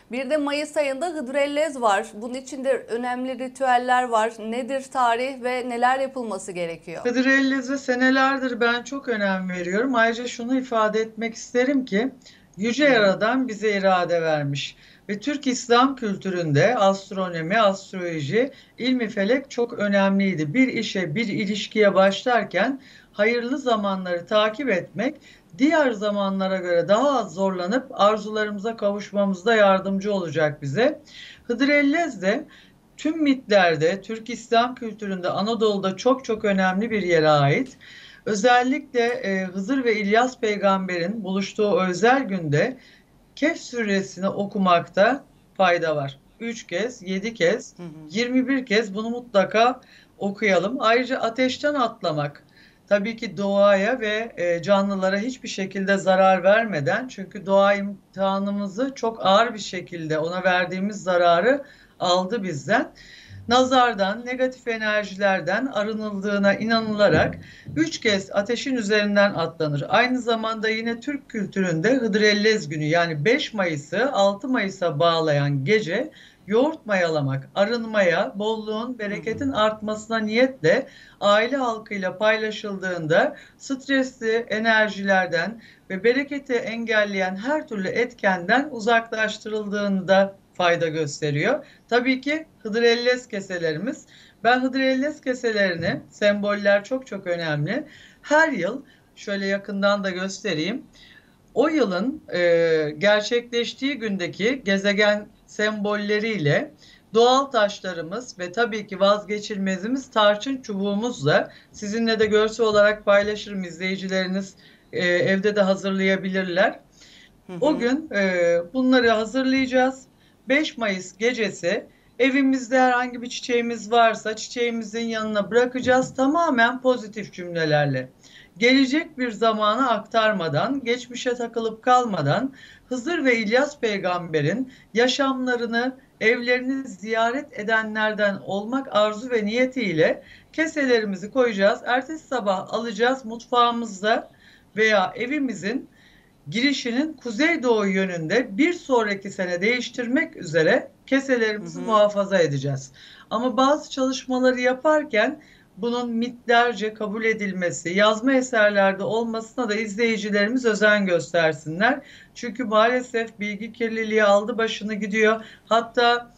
Bir de Mayıs ayında Hıdrellez var. Bunun için de önemli ritüeller var. Nedir tarih ve neler yapılması gerekiyor? Hıdrellez'e senelerdir ben çok önem veriyorum. Ayrıca şunu ifade etmek isterim ki Yüce Hı hı. Yaradan bize irade vermiş. Ve Türk İslam kültüründe astronomi, astroloji, ilmi felek çok önemliydi. Bir işe, bir ilişkiye başlarken hayırlı zamanları takip etmek, diğer zamanlara göre daha az zorlanıp arzularımıza kavuşmamızda yardımcı olacak bize. Hıdrellez de tüm mitlerde, Türk İslam kültüründe, Anadolu'da çok çok önemli bir yere ait. Özellikle Hızır ve İlyas peygamberin buluştuğu o özel günde Kehf suresini okumakta fayda var. 3 kez, 7 kez, Hı hı. 21 kez bunu mutlaka okuyalım. Ayrıca ateşten atlamak. Tabii ki doğaya ve canlılara hiçbir şekilde zarar vermeden, çünkü doğa imtihanımızı çok ağır bir şekilde ona verdiğimiz zararı aldı bizden. Nazardan, negatif enerjilerden arınıldığına inanılarak 3 kez ateşin üzerinden atlanır. Aynı zamanda yine Türk kültüründe Hıdrellez günü, yani 5 Mayıs'ı 6 Mayıs'a bağlayan gece yoğurt mayalamak, arınmaya, bolluğun, Hı hı. bereketin artmasına niyetle aile halkıyla paylaşıldığında stresli enerjilerden ve bereketi engelleyen her türlü etkenden uzaklaştırıldığında fayda gösteriyor. Tabii ki Hıdrellez keselerimiz. Ben Hıdrellez keselerini, semboller çok çok önemli. Her yıl şöyle yakından da göstereyim. O yılın gerçekleştiği gündeki gezegen sembolleriyle doğal taşlarımız ve tabii ki vazgeçilmezimiz tarçın çubuğumuzla sizinle de görsel olarak paylaşırım, izleyicileriniz evde de hazırlayabilirler. Hı O hı. gün bunları hazırlayacağız. 5 Mayıs gecesi evimizde herhangi bir çiçeğimiz varsa çiçeğimizin yanına bırakacağız, tamamen pozitif cümlelerle. Gelecek bir zamana aktarmadan, geçmişe takılıp kalmadan Hızır ve İlyas peygamberin yaşamlarını, evlerini ziyaret edenlerden olmak arzu ve niyetiyle keselerimizi koyacağız. Ertesi sabah alacağız, mutfağımızda veya evimizin girişinin kuzeydoğu yönünde bir sonraki sene değiştirmek üzere Hı keselerimizi hı. muhafaza edeceğiz. Ama bazı çalışmaları yaparken bunun mitlerce kabul edilmesi, yazma eserlerde olmasına da izleyicilerimiz özen göstersinler. Çünkü maalesef bilgi kirliliği aldı başını gidiyor. Hatta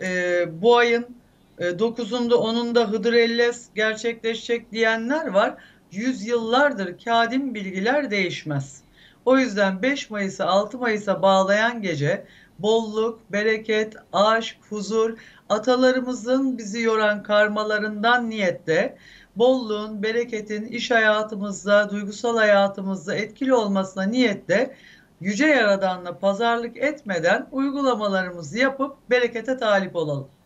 bu ayın 9'unda 10'unda Hıdrellez gerçekleşecek diyenler var. Yüzyıllardır kadim bilgiler değişmez. O yüzden 5 Mayıs'ı 6 Mayıs'a bağlayan gece bolluk, bereket, aşk, huzur, atalarımızın bizi yoran karmalarından niyetle bolluğun, bereketin iş hayatımızda, duygusal hayatımızda etkili olmasına niyetle Yüce Yaradan'la pazarlık etmeden uygulamalarımızı yapıp berekete talip olalım.